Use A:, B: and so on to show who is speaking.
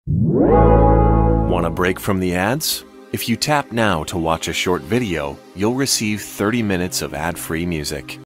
A: Want a break from the ads? If you tap now to watch a short video, you'll receive 30 minutes of ad-free music.